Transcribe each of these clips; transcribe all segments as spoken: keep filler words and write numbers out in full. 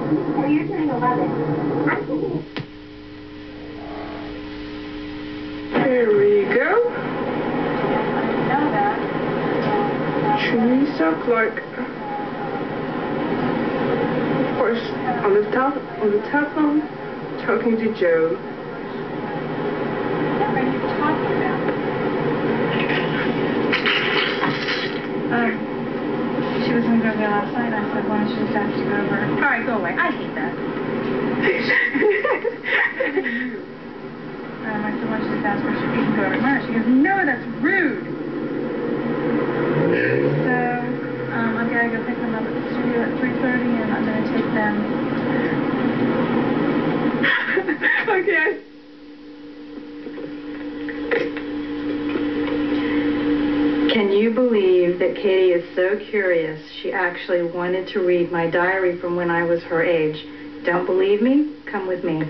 So you're turning eleven. I'm thinking... Here we go. know that. Teresa Clark. Of course, on the top, on the telephone, talking to Joe. What are you talking about? Um, she was going to go there last night. I said, why don't you just ask to go over? All right, go away. I hate that. um, I said, why don't you just ask her if she can go over tomorrow? She goes, no, that's rude. So, um, I've got to go pick them up at the studio at three thirty, and I'm going to take them. Okay. Can you believe that Katie is so curious she actually wanted to read my diary from when I was her age? Don't believe me? Come with me.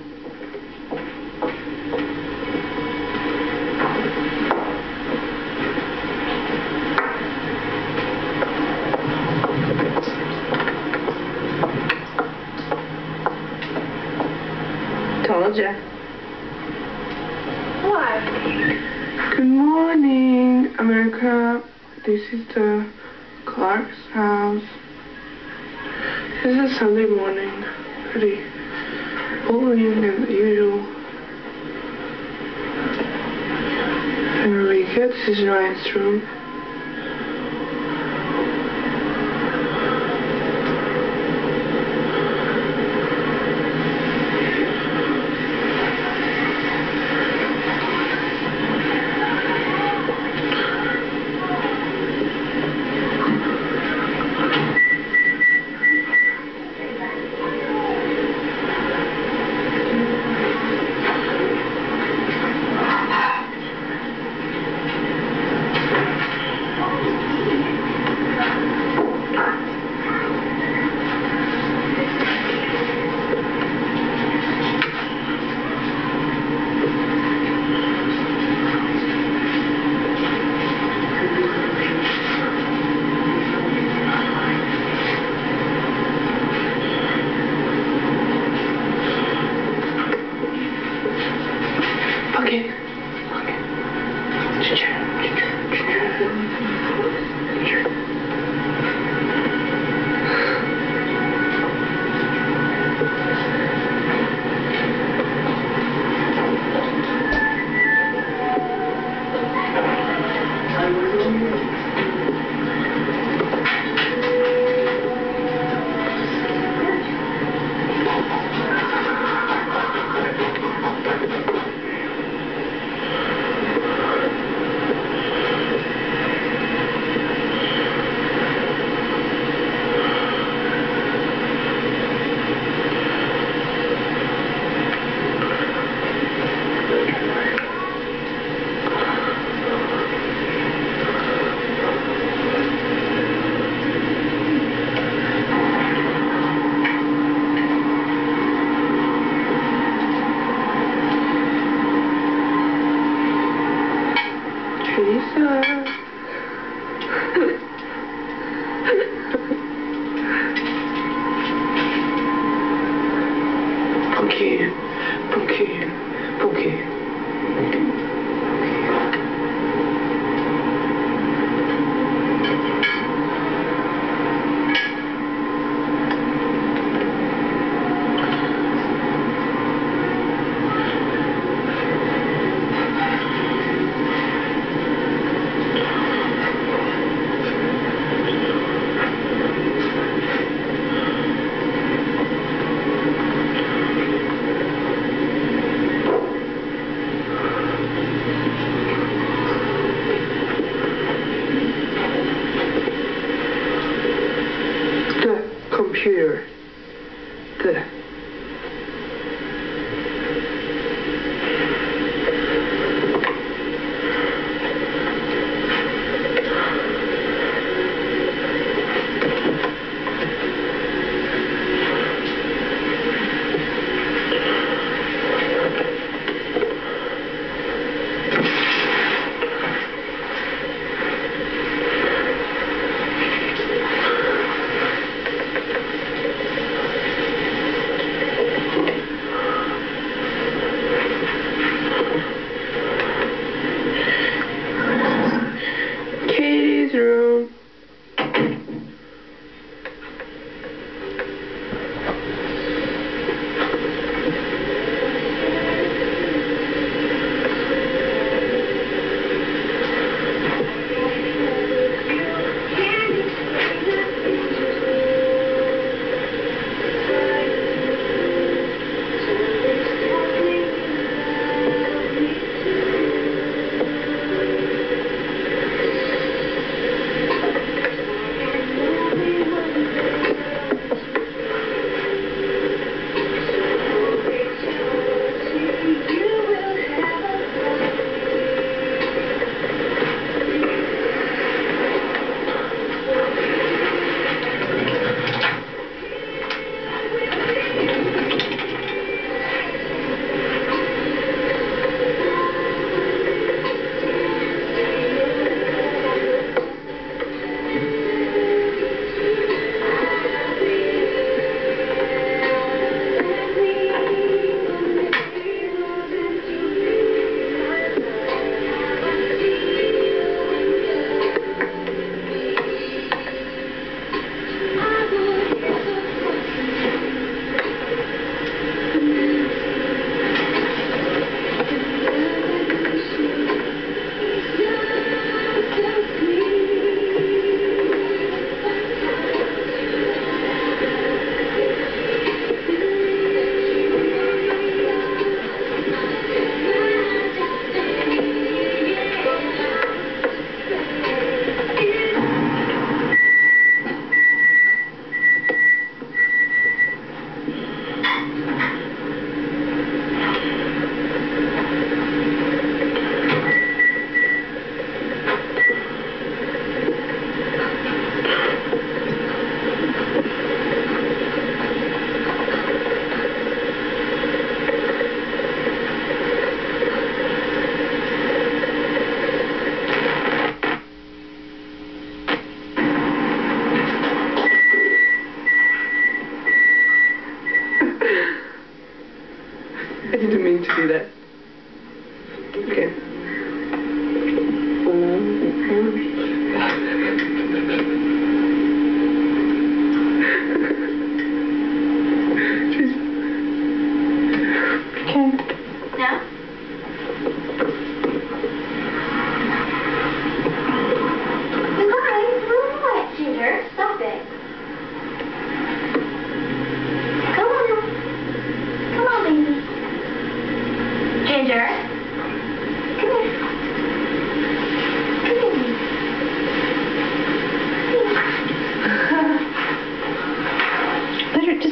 Told ya. What? Good morning, America. This is the Clark's house. This is Sunday morning. Pretty boring as usual. Here we go. This is Ryan's room.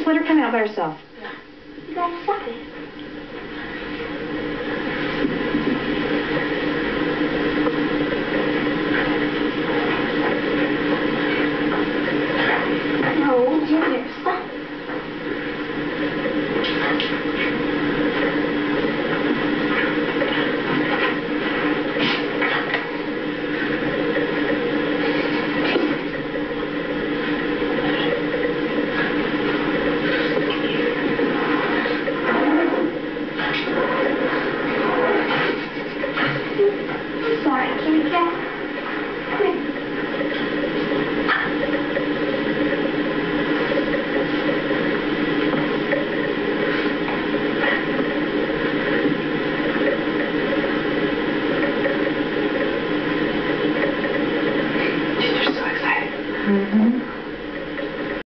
let her come out by herself. You gotta suck it. No, Jim.